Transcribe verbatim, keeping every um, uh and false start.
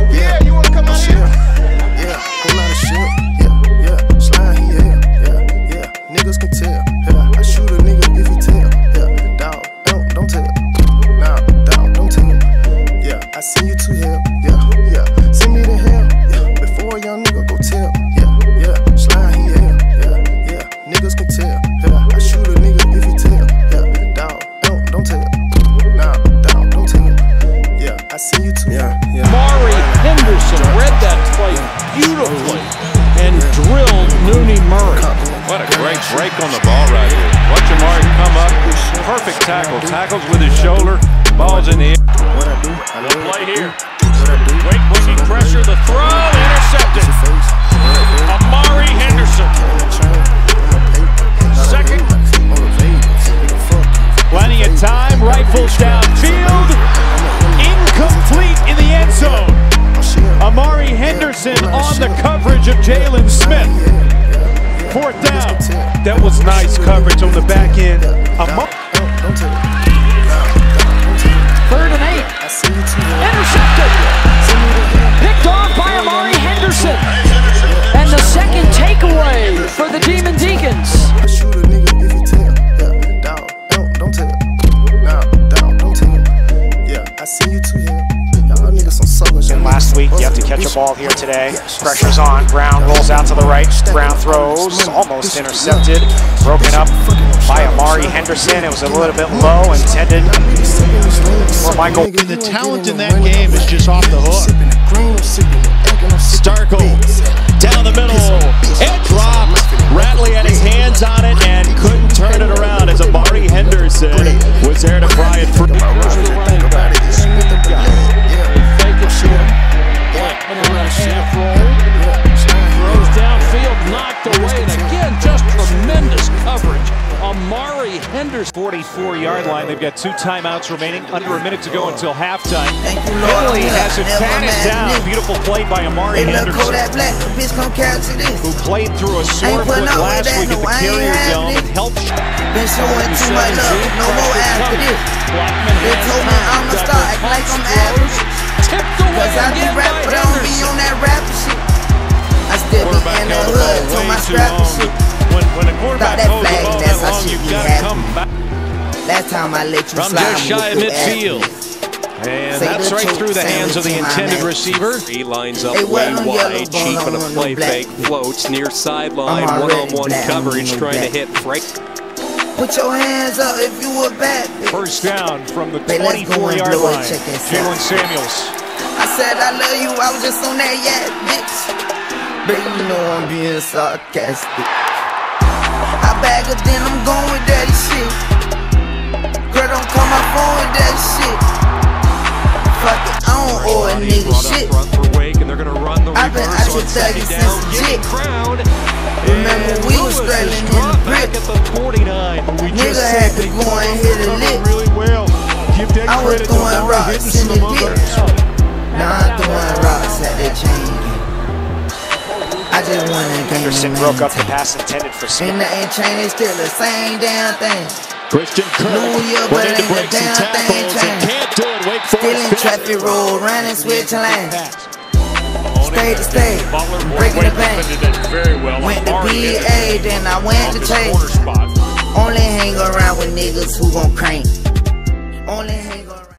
Yeah, you wanna come out here? Yeah, whole lot of shit. Yeah, yeah, slime, yeah, yeah, yeah. Niggas can tell. Yeah, I shoot a nigga if he tell. Yeah, dog, don't, don't tell. Nah, dog, don't tell. Yeah, I send you to hell. Yeah, yeah, send me to hell. Yeah, before a young nigga go tell. Yeah, yeah, slime, yeah, yeah, yeah. Niggas can tell. Yeah, I shoot a nigga if he tell. Yeah, dog, don't, don't tell. Nah, dog, don't tell. Yeah, I send you to hell. Yeah, Amari Henderson read that play beautifully and drilled Nudy Murray. What a great break on the ball right here. Watch Amari come up. Perfect tackle. Tackles with his shoulder. Ball's in the air. What I do? I Good play here. What I do? Great boogie pressure. The throw. Intercepted. Amari Henderson. Second. Plenty of time. Rifles downfield. Incomplete in the end zone. Amari Henderson on the coverage of Jalen Smith. Fourth down. That was nice coverage on the back end. Amari. Third and eight. Intercepted. Picked off by Amari Henderson. And the second takeaway for the Demon Deacons. I shoot a nigga if he tell. Yeah, dog, don't, don't tell. Nah, dog, don't tell. Yeah, I see you too here. Y'all niggas some suckers. And last week, you have to catch a ball here today. Pressure's on. Brown rolls out to the right. Brown throws. Almost intercepted. Broken up by Amari Henderson. It was a little bit low. Intended for Michael. The talent in that game is just off the hook. Starkle down the middle. It dropped. Ratley had his hands on it and couldn't turn it around as Amari Henderson was there to pry it free. Throws downfield, knocked away, and again, just tremendous coverage. Amari Henderson, forty-four yard line. They've got two timeouts remaining, under a minute to go until halftime. Italy has it batted down. Beautiful play by Amari Henderson, who played through a sore foot last week at the Carrier Dome and helped. Been showing too much love, no more after this. They told me I'm a star, act like I'm average. Tipped away Cause I be again rap, by but I don't be Henderson. on that rapper shit. I still be in the hood, told my scrap shit. When, when a quarterback that holds the flag, ball that's that how long, shit you've be got to happening. come back. Last time I let you From slide just shy of with midfield. And Say that's the right truth, through the hands of the sandwich in my intended mouth. receiver. He lines up Hey, way what on wide, yellow cheap bone on a on play no black? fake, floats near sideline, I'm already one-on-one black, coverage, I'm no trying to black. hit Frank. Put your hands up if you a bad bitch. First down from the Hey, let's go twenty-four and yard blow it, line. check this out. Jalen Samuels. I said I love you, I was just on that yeah, bitch. Baby, you know I'm being sarcastic. I bag it, then I'm going with that shit. Girl, don't call my phone with that shit. Fuck it, I don't owe a nigga shit. I've been out your thuggy since the jit. Remember we was struggling in the brick. Nigga had to go and hit a lick. I was throwing rocks in the dick. Now I'm throwing rocks at the chain. I just wanna get Henderson broke up the pass intended for Smith. and the ain't chain is still the same damn thing. Christian Kirk New Year, went but in to ain't break the some damn thing tackles and changed. can't do it. Wake Still in Forest traffic road, running switch lanes. State to state, breaking the bank. Went to P A, then I went to Chase. Only hang around with niggas who gon' crank. Only hang